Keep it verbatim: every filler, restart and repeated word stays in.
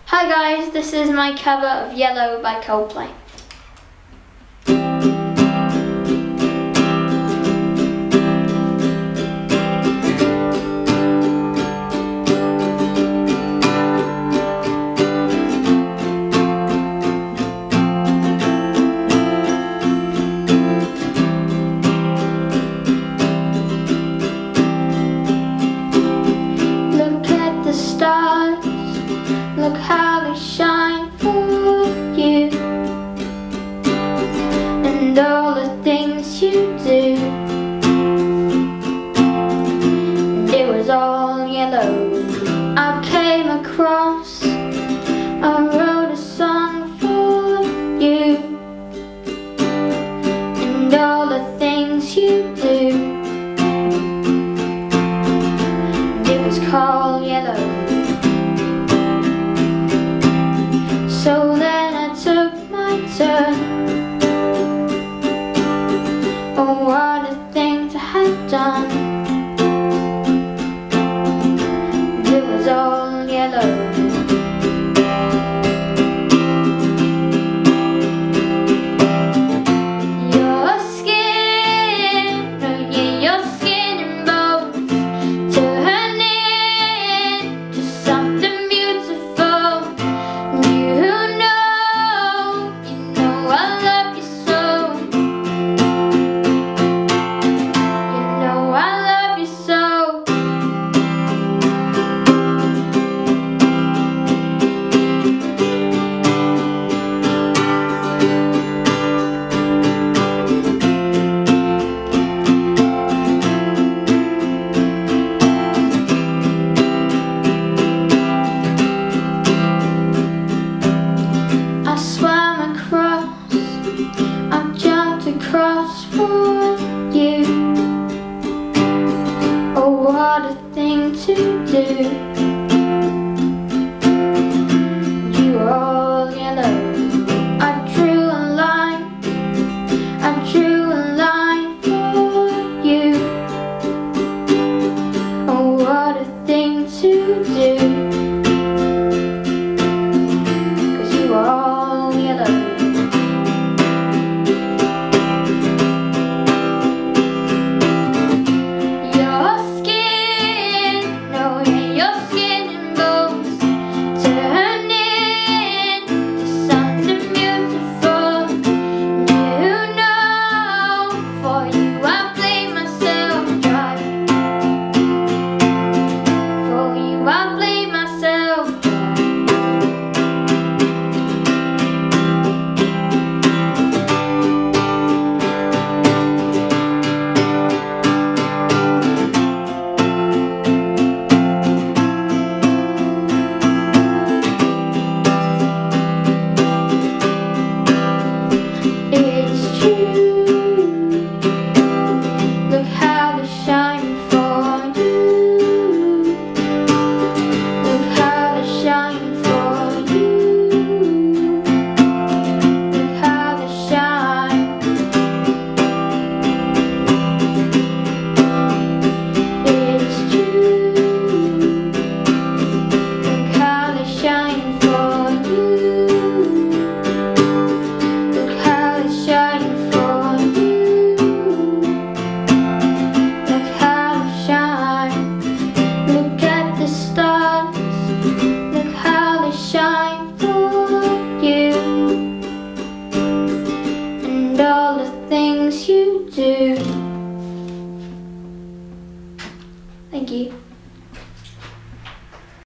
Hi guys, this is my cover of Yellow by Coldplay. Look at the stars, look how they shine for you, and all the things you do. And it was all yellow. I came across, I wrote a song for you, and all the things you do. And it was called Yellow. So then I took my turn. Oh, what a thing to have done. It was all yellow. Your skin, oh yeah, your skin and bones turn into something beautiful. You know, you know I love you so. You know I love you so. I swam across, I jumped across for you. Oh, what a thing to do. You were all yellow. I drew a line, I drew a line for you. Oh, what a thing to do. All yellow. Your skin, oh yeah, your skin and bones turn into something beautiful. You know, for you I play myself dry. For you I play myself dry. It's true. Look how they shine for you. Look how they shine for you. Look how they shine. It's true. Look how they shine for you. Look how they shine for you. Look how they shine. Look at the stars. Look how they shine for you, and all the things you do. Thank you.